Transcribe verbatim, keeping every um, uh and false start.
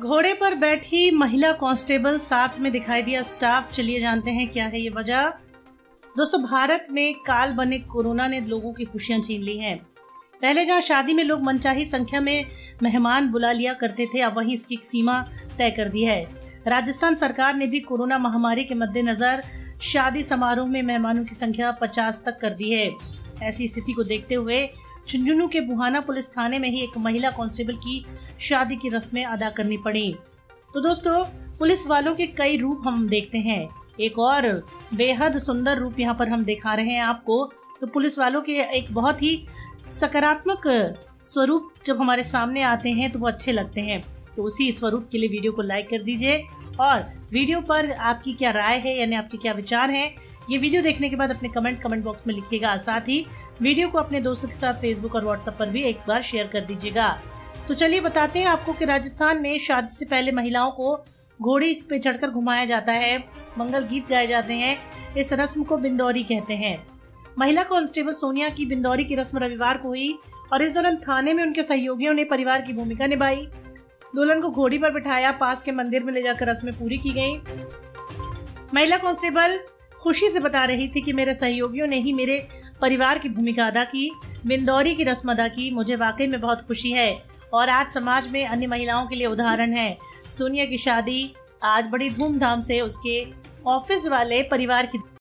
घोड़े पर बैठी महिला कांस्टेबल, साथ में दिखाई दिया स्टाफ। चलिए जानते हैं क्या है ये वजह। दोस्तों, भारत में काल बने कोरोना ने लोगों की खुशियां छीन ली हैं। पहले जहां शादी में लोग मनचाही संख्या में मेहमान बुला लिया करते थे, अब वहीं इसकी सीमा तय कर दी है। राजस्थान सरकार ने भी कोरोना महामारी के मद्देनजर शादी समारोह में मेहमानों की संख्या पचास तक कर दी है। ऐसी स्थिति को देखते हुए झुंझुनू के बुहाना पुलिस थाने में ही एक महिला कांस्टेबल की शादी की रस्में अदा करनी पड़ी। तो दोस्तों, पुलिस वालों के कई रूप हम देखते हैं। एक और बेहद सुंदर रूप यहाँ पर हम दिखा रहे हैं आपको। तो पुलिस वालों के एक बहुत ही सकारात्मक स्वरूप जब हमारे सामने आते हैं तो वो अच्छे लगते हैं। तो उसी स्वरूप के लिए वीडियो को लाइक कर दीजिए और वीडियो पर आपकी क्या राय है, यानी आपके क्या विचार हैं, ये वीडियो देखने के बाद अपने कमेंट कमेंट बॉक्स में लिखिएगा। साथ ही वीडियो को अपने दोस्तों के साथ फेसबुक और व्हाट्सएप पर भी एक बार शेयर कर दीजिएगा। तो चलिए बताते हैं आपको कि राजस्थान में शादी से पहले महिलाओं को घोड़ी पे चढ़कर घुमाया जाता है, मंगल गीत गाए जाते हैं। इस रस्म को बिंदौरी कहते हैं। महिला कांस्टेबल सोनिया की बिंदौरी की रस्म रविवार को हुई और इस दौरान थाने में उनके सहयोगियों ने परिवार की भूमिका निभाई। दुल्हन को घोड़ी पर बिठाया, पास के मंदिर में ले जाकर रस्में पूरी की गई। महिला कांस्टेबल खुशी से बता रही थी कि मेरे सहयोगियों ने ही मेरे परिवार की भूमिका अदा की, बिंदौरी की रस्म अदा की। मुझे वाकई में बहुत खुशी है और आज समाज में अन्य महिलाओं के लिए उदाहरण है। सोनिया की शादी आज बड़ी धूमधाम से उसके ऑफिस वाले परिवार की